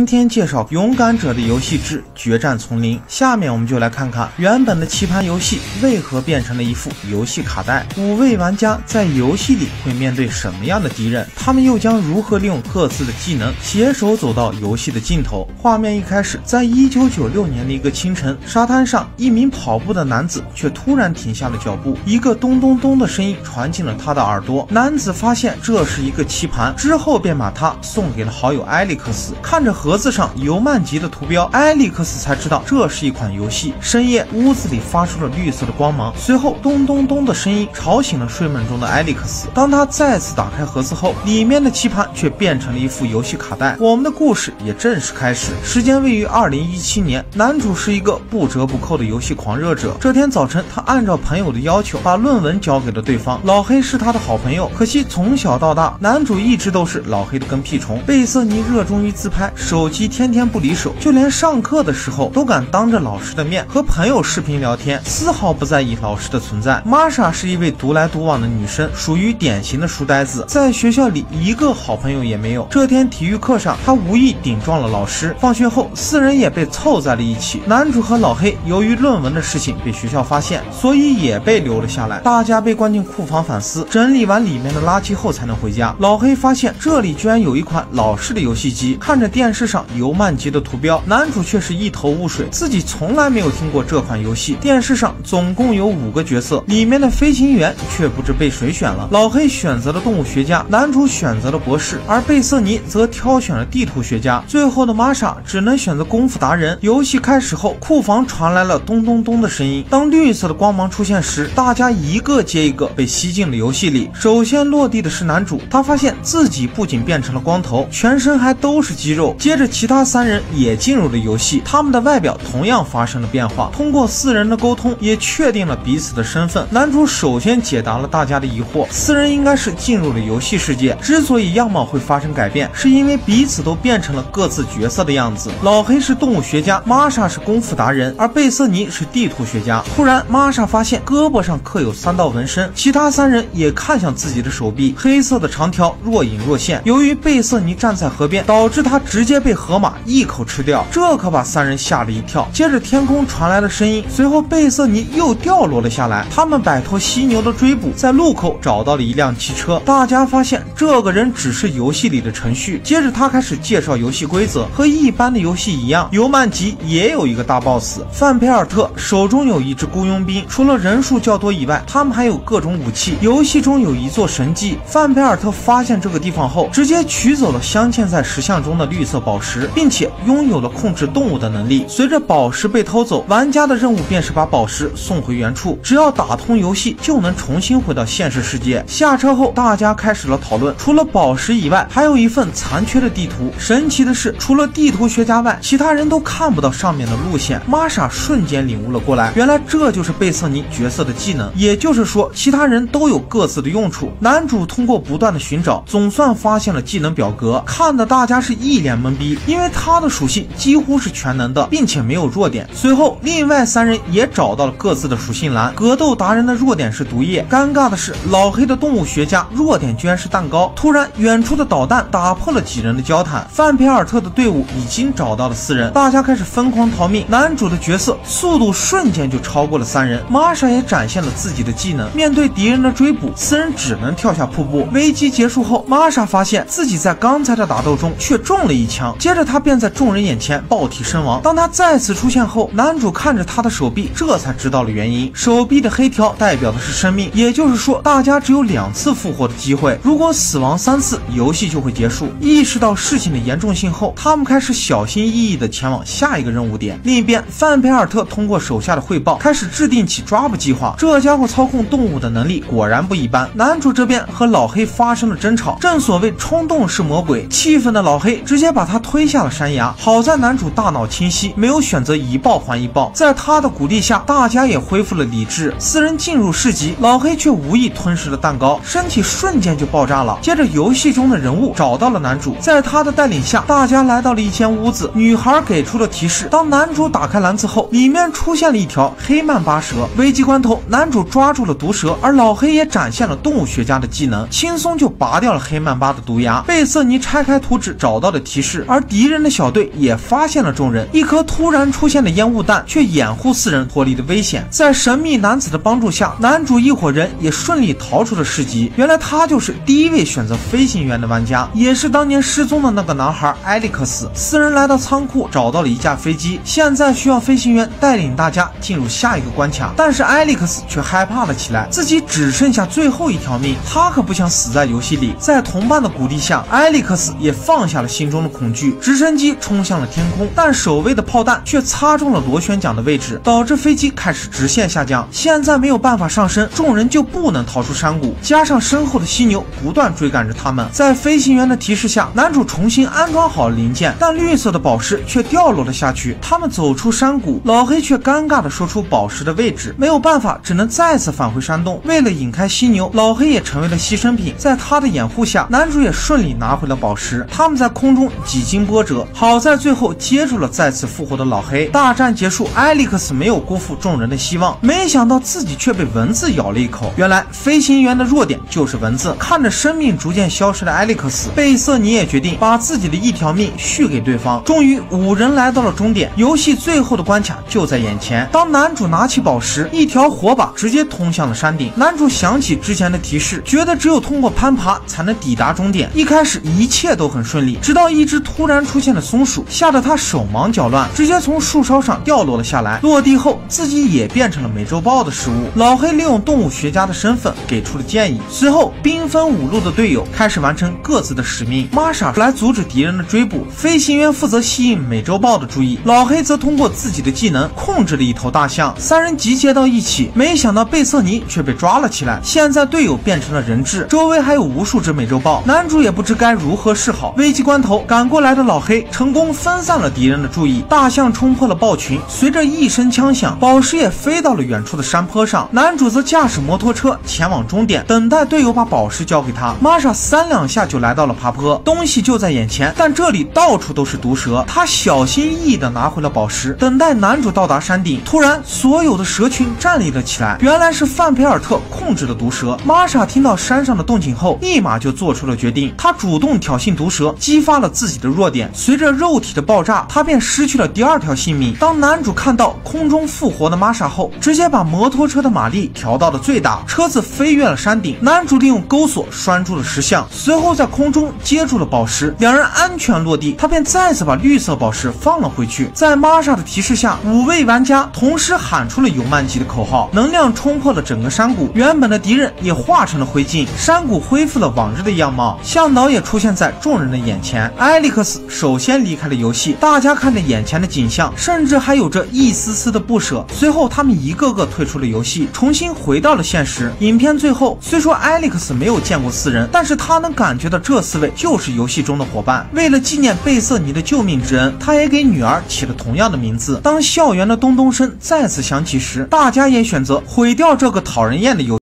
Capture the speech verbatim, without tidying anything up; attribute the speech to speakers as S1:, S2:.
S1: 今天介绍勇敢者的游戏之决战丛林。下面我们就来看看原本的棋盘游戏为何变成了一副游戏卡带。五位玩家在游戏里会面对什么样的敌人？他们又将如何利用各自的技能携手走到游戏的尽头？画面一开始，在一九九六年的一个清晨，沙滩上一名跑步的男子却突然停下了脚步，一个咚咚咚的声音传进了他的耳朵。男子发现这是一个棋盘，之后便把它送给了好友埃利克斯。看着盒子上尤曼吉的图标，埃利克斯才知道这是一款游戏。深夜，屋子里发出了绿色的光芒，随后咚咚咚的声音吵醒了睡梦中的埃利克斯。当他再次打开盒子后，里面的棋盘却变成了一副游戏卡带。我们的故事也正式开始，时间位于二零一七年。男主是一个不折不扣的游戏狂热者。这天早晨，他按照朋友的要求把论文交给了对方。老黑是他的好朋友，可惜从小到大，男主一直都是老黑的跟屁虫。贝瑟尼热衷于自拍，手机天天不离手，就连上课的时候都敢当着老师的面和朋友视频聊天，丝毫不在意老师的存在。玛莎是一位独来独往的女生，属于典型的书呆子，在学校里一个好朋友也没有。这天体育课上，她无意顶撞了老师，放学后四人也被凑在了一起。男主和老黑由于论文的事情被学校发现，所以也被留了下来。大家被关进库房反思，整理完里面的垃圾后才能回家。老黑发现这里居然有一款老式的游戏机，看着电视上尤曼吉的图标，男主却是一头雾水，自己从来没有听过这款游戏。电视上总共有五个角色，里面的飞行员却不知被谁选了。老黑选择了动物学家，男主选择了博士，而贝瑟尼则挑选了地图学家。最后的玛莎只能选择功夫达人。游戏开始后，库房传来了咚咚咚的声音，当绿色的光芒出现时，大家一个接一个被吸进了游戏里。首先落地的是男主，他发现自己不仅变成了光头，全身还都是肌肉。接着其他三人也进入了游戏，他们的外表同样发生了变化。通过四人的沟通，也确定了彼此的身份。男主首先解答了大家的疑惑，四人应该是进入了游戏世界，之所以样貌会发生改变，是因为彼此都变成了各自角色的样子。老黑是动物学家，玛莎是功夫达人，而贝瑟尼是地图学家。突然，玛莎发现胳膊上刻有三道纹身，其他三人也看向自己的手臂，黑色的长条若隐若现。由于贝瑟尼站在河边，导致他直接被河马一口吃掉，这可把三人吓了一跳。接着天空传来了声音，随后贝瑟尼又掉落了下来。他们摆脱犀牛的追捕，在路口找到了一辆汽车。大家发现这个人只是游戏里的程序。接着他开始介绍游戏规则，和一般的游戏一样，尤曼吉也有一个大 boss 范培尔特，手中有一支雇佣兵，除了人数较多以外，他们还有各种武器。游戏中有一座神迹，范培尔特发现这个地方后，直接取走了镶嵌在石像中的绿色宝石，并且拥有了控制动物的能力。随着宝石被偷走，玩家的任务便是把宝石送回原处，只要打通游戏就能重新回到现实世界。下车后，大家开始了讨论，除了宝石以外，还有一份残缺的地图。神奇的是，除了地图学家外，其他人都看不到上面的路线。玛莎瞬间领悟了过来，原来这就是贝瑟尼角色的技能，也就是说其他人都有各自的用处。男主通过不断的寻找，总算发现了技能表格，看得大家是一脸懵逼，因为他的属性几乎是全能的，并且没有弱点。随后另外三人也找到了各自的属性栏，格斗达人的弱点是毒液，尴尬的是老黑的动物学家弱点居然是蛋糕。突然远处的导弹打破了几人的交谈，范培尔特的队伍已经找到了四人，大家开始疯狂逃命。男主的角色速度瞬间就超过了三人，玛莎也展现了自己的技能，面对敌人的追捕，四人只能跳下瀑布。危机结束后，玛莎发现自己在刚才的打斗中却中了一枪，接着他便在众人眼前爆体身亡。当他再次出现后，男主看着他的手臂，这才知道了原因，手臂的黑条代表的是生命，也就是说大家只有两次复活的机会，如果死亡三次，游戏就会结束。意识到事情的严重性后，他们开始小心翼翼地前往下一个任务点。另一边，范培尔特通过手下的汇报，开始制定起抓捕计划。这家伙操控动物的能力果然不一般。男主这边和老黑发生了争吵，正所谓冲动是魔鬼，气愤的老黑直接把他推下了山崖。好在男主大脑清晰，没有选择一报还一报，在他的鼓励下，大家也恢复了理智。四人进入市集，老黑却无意吞噬了蛋糕，身体瞬间就爆炸了。接着游戏中的人物找到了男主，在他的带领下，大家来到了一间屋子，女孩给出了提示。当男主打开篮子后，里面出现了一条黑曼巴蛇。危机关头，男主抓住了毒蛇，而老黑也展现了动物学家的技能，轻松就拔掉了黑曼巴的毒牙。贝瑟尼拆开图纸找到了提示， 而敌人的小队也发现了众人，一颗突然出现的烟雾弹却掩护四人脱离了危险。在神秘男子的帮助下，男主一伙人也顺利逃出了市集。原来他就是第一位选择飞行员的玩家，也是当年失踪的那个男孩埃利克斯。四人来到仓库，找到了一架飞机，现在需要飞行员带领大家进入下一个关卡。但是埃利克斯却害怕了起来，自己只剩下最后一条命，他可不想死在游戏里。在同伴的鼓励下，埃利克斯也放下了心中的恐惧，直升机冲向了天空，但守卫的炮弹却擦中了螺旋桨的位置，导致飞机开始直线下降。现在没有办法上升，众人就不能逃出山谷，加上身后的犀牛不断追赶着他们。在飞行员的提示下，男主重新安装好了零件，但绿色的宝石却掉落了下去。他们走出山谷，老黑却尴尬地说出宝石的位置，没有办法，只能再次返回山洞。为了引开犀牛，老黑也成为了牺牲品。在他的掩护下，男主也顺利拿回了宝石。他们在空中几经波折，好在最后接住了再次复活的老黑。大战结束，埃利克斯没有辜负众人的希望，没想到自己却被蚊子咬了一口。原来飞行员的弱点就是蚊子。看着生命逐渐消失的埃利克斯，贝瑟尼也决定把自己的一条命续给对方。终于五人来到了终点，游戏最后的关卡就在眼前。当男主拿起宝石，一条火把直接通向了山顶。男主想起之前的提示，觉得只有通过攀爬才能抵达终点。一开始一切都很顺利，直到一只突然出现的松鼠吓得他手忙脚乱，直接从树梢上掉落了下来。落地后自己也变成了美洲豹的食物。老黑利用动物学家的身份给出了建议。随后兵分五路的队友开始完成各自的使命。玛莎来阻止敌人的追捕，飞行员负责吸引美洲豹的注意，老黑则通过自己的技能控制了一头大象。三人集结到一起，没想到贝瑟尼却被抓了起来。现在队友变成了人质，周围还有无数只美洲豹，男主也不知该如何是好。危机关头，赶过来的老黑成功分散了敌人的注意，大象冲破了豹群，随着一声枪响，宝石也飞到了远处的山坡上。男主则驾驶摩托车前往终点，等待队友把宝石交给他。玛莎三两下就来到了爬坡，东西就在眼前，但这里到处都是毒蛇。他小心翼翼地拿回了宝石，等待男主到达山顶。突然，所有的蛇群站立了起来，原来是范培尔特控制了毒蛇。玛莎听到山上的动静后，立马就做出了决定。他主动挑衅毒蛇，激发了自己的弱点。随着肉体的爆炸，他便失去了第二条性命。当男主看到空中复活的玛莎后，直接把摩托车的马力调到了最大，车子飞越了山顶。男主利用钩索拴住了石像，随后在空中接住了宝石，两人安全落地，他便再次把绿色宝石放了回去。在玛莎的提示下，五位玩家同时喊出了尤曼吉的口号，能量冲破了整个山谷，原本的敌人也化成了灰烬，山谷恢复了往日的样貌，向导也出现在众人的眼前。埃利克斯首先离开了游戏，大家看着眼前的景象，甚至还有着一丝丝的不舍。随后他们一个个退出了游戏，重新回到了现实。影片最后，虽说埃利克斯没有见过四人，但是他能感觉到这四位就是游戏中的伙伴。为了纪念贝瑟尼的救命之恩，他也给女儿起了同样的名字。当校园的咚咚声再次响起时，大家也选择毁掉这个讨人厌的游戏。